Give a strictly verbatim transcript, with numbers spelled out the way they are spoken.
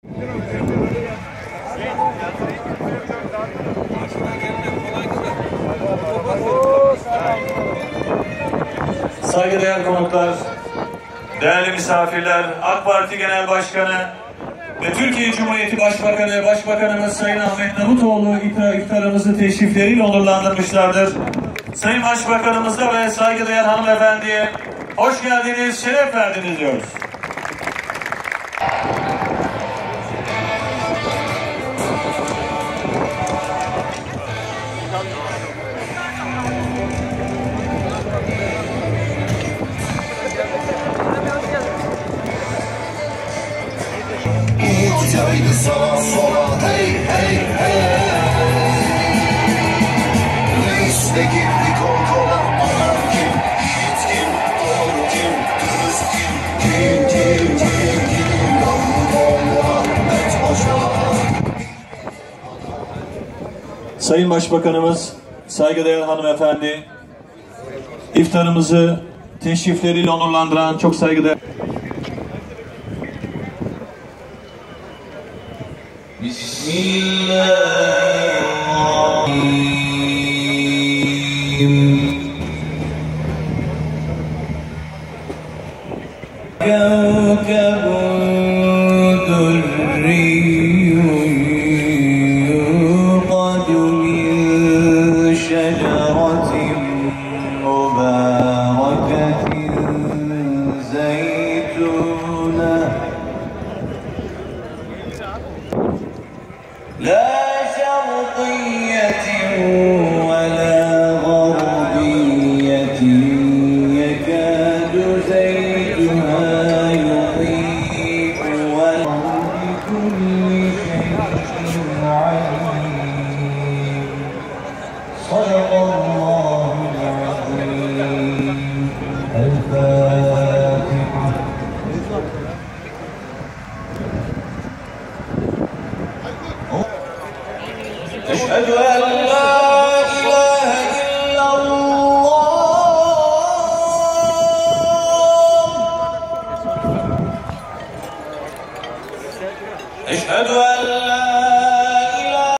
Saygıdeğer konuklar, değerli misafirler, AK Parti Genel Başkanı ve Türkiye Cumhuriyeti Başbakanı, Başbakanımız Sayın Ahmet Davutoğlu iftarımızı teşrifleriyle onurlandırmışlardır. Sayın Başbakanımıza ve saygıdeğer hanımefendiye hoş geldiniz, şeref verdiniz diyoruz. Haydi sağa sola hey hey hey. Reisle girdik kol kola. Adam kim, yiğit kim, doğru kim, dürüst kim, kim kim kim kim. Yavru Muhammed Paşa. Sayın Başbakanımız, saygıdeğer hanımefendi, iftarımızı teşrifleriyle onurlandıran çok saygıdeğer... Bismillahirrahmanirrahim. Kevkebun durriyyun yuqadu min şeceratin mübareketin zeytuneh. لا شرقية ولا غربية يكاد زيتها يضيء ولو بكل شيء عليم. صدق الله العظيم. الفاتحة. أشهد أن